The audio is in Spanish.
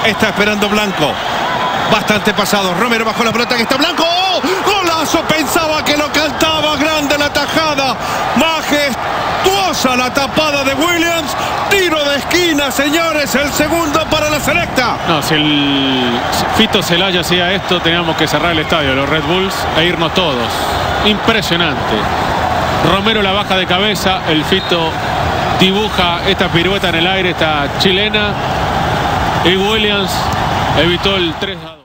Está esperando Blanco. Bastante pasado. Romero bajó la pelota que está Blanco. ¡Oh! ¡Golazo! Pensaba que lo cantaba. Grande la tajada. Majestuosa la tapada de Williams. Tiro de esquina, señores. El segundo para la selecta. No, si el Fito Celaya hacía esto, teníamos que cerrar el estadio, los Red Bulls, e irnos todos. Impresionante. Romero la baja de cabeza. El Fito dibuja esta pirueta en el aire, esta chilena. Y Williams evitó el 3-2.